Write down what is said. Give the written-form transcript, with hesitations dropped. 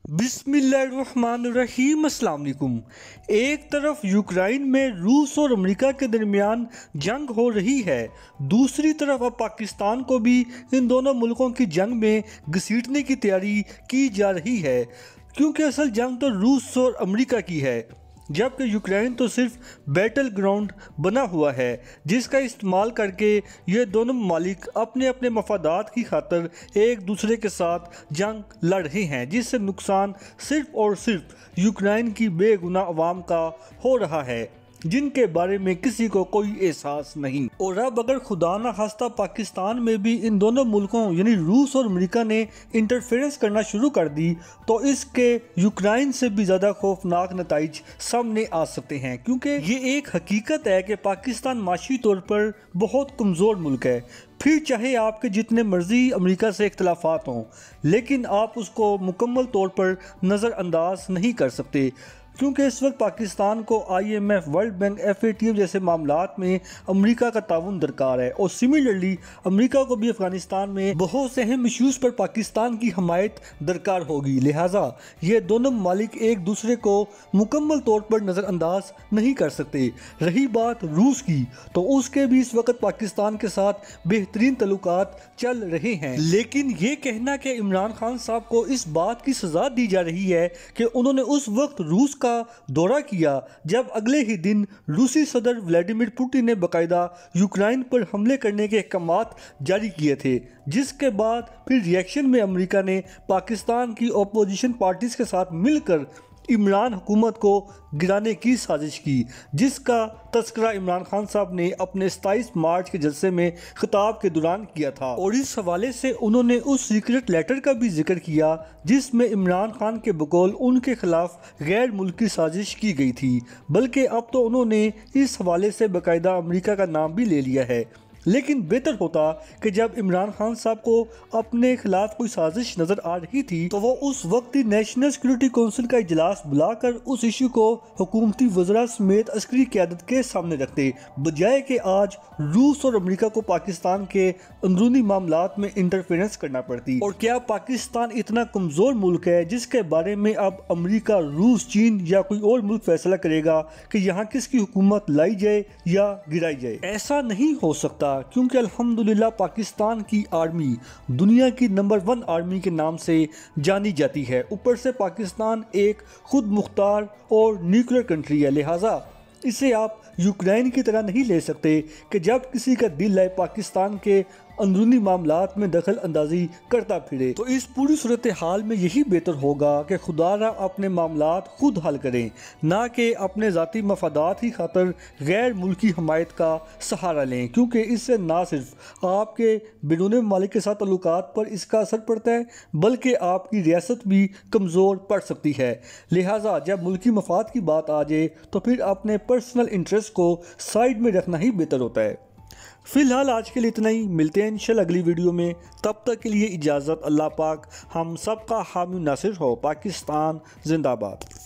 बिस्मिल्लाहिर्रहमानिर्रहीम। अस्सलाम वालेकुम। एक तरफ यूक्रेन में रूस और अमेरिका के दरमियान जंग हो रही है, दूसरी तरफ अब पाकिस्तान को भी इन दोनों मुल्कों की जंग में घसीटने की तैयारी की जा रही है, क्योंकि असल जंग तो रूस और अमेरिका की है, जबकि यूक्रेन तो सिर्फ बैटल ग्राउंड बना हुआ है जिसका इस्तेमाल करके ये दोनों ममालिक अपने अपने मफादात की खातर एक दूसरे के साथ जंग लड़ रहे हैं, जिससे नुकसान सिर्फ और सिर्फ यूक्रेन की बेगुनाह अवाम का हो रहा है, जिनके बारे में किसी को कोई एहसास नहीं। और अब अगर खुदा न खास्ता पाकिस्तान में भी इन दोनों मुल्कों यानी रूस और अमेरिका ने इंटरफेरेंस करना शुरू कर दी तो इसके यूक्रेन से भी ज़्यादा खौफनाक नताइज सामने आ सकते हैं, क्योंकि ये एक हकीकत है कि पाकिस्तान माशी तौर पर बहुत कमज़ोर मुल्क है। फिर चाहे आपके जितने मर्जी अमेरिका से इख्तलाफात हों, लेकिन आप उसको मुकम्मल तौर पर नज़रअंदाज नहीं कर सकते, क्योंकि इस वक्त पाकिस्तान को IMF, वर्ल्ड बैंक, FATF जैसे मामलात में अमेरिका का ताउन दरकार है। और सिमिलरली अमेरिका को भी अफगानिस्तान में बहुत से अहम इश्यूज पर पाकिस्तान की हमायत दरकार होगी। लिहाजा ये दोनों ममालिक एक दूसरे को मुकम्मल तौर पर नज़रअंदाज नहीं कर सकते। रही बात रूस की, तो उसके भी इस वक्त पाकिस्तान के साथ बेहतरीन तल्लुकात चल रहे हैं, लेकिन ये कहना कि इमरान खान साहब को इस बात की सज़ा दी जा रही है कि उन्होंने उस वक्त रूस का दौरा किया जब अगले ही दिन रूसी सदर व्लादिमीर पुतिन ने बाकायदा यूक्रेन पर हमले करने के अहकामात जारी किए थे, जिसके बाद फिर रिएक्शन में अमेरिका ने पाकिस्तान की अपोजिशन पार्टीज के साथ मिलकर इमरान हुकूमत को गिराने की साजिश की, जिसका तस्करा इमरान खान साहब ने अपने 27 मार्च के जलसे में खिताब के दौरान किया था। और इस हवाले से उन्होंने उस सीक्रेट लेटर का भी जिक्र किया जिसमें इमरान खान के बकौल उनके खिलाफ गैर मुल्की साजिश की गई थी, बल्कि अब तो उन्होंने इस हवाले से बाकायदा अमेरिका का नाम भी ले लिया है। लेकिन बेहतर होता कि जब इमरान खान साहब को अपने खिलाफ कोई साजिश नजर आ रही थी तो वो उस वक्त ही नेशनल सिक्योरिटी काउंसिल का इजलास बुलाकर उस इशू को हुकूमती वज़रा समेत अस्करी क़यादत के सामने रखते, बजाय कि आज रूस और अमेरिका को पाकिस्तान के अंदरूनी मामलात में इंटरफेरेंस करना पड़ती। और क्या पाकिस्तान इतना कमज़ोर मुल्क है जिसके बारे में अब अमेरिका, रूस, चीन या कोई और मुल्क फैसला करेगा कि यहाँ किसकी हुकूमत लाई जाए या गिराई जाए? ऐसा नहीं हो सकता, क्योंकि अल्हम्दुलिल्लाह पाकिस्तान की आर्मी दुनिया की नंबर 1 आर्मी के नाम से जानी जाती है। ऊपर से पाकिस्तान एक खुद मुख्तार और न्यूक्लियर कंट्री है, लिहाजा इसे आप यूक्रेन की तरह नहीं ले सकते कि जब किसी का दिल है पाकिस्तान के अंदरूनी मामलात में दखल अंदाजी करता फिरे। तो इस पूरी सूरत हाल में यही बेहतर होगा कि खुदारा अपने मामलात खुद हल करें, ना कि अपने ज़ाती मफादात की खातर गैर मुल्की हमायत का सहारा लें, क्योंकि इससे ना सिर्फ आपके बैरून ममालिक के साथ तल्लुकात पर इसका असर पड़ता है बल्कि आपकी रियासत भी कमज़ोर पड़ सकती है। लिहाजा जब मुल्की मफाद की बात आ जाए तो फिर अपने पर्सनल इंटरेस्ट को साइड में रखना ही बेहतर होता है। फिलहाल आज के लिए इतना ही, मिलते हैं इंशाल्लाह अगली वीडियो में। तब तक के लिए इजाज़त। अल्लाह पाक हम सब का हामी नासिर हो। पाकिस्तान जिंदाबाद।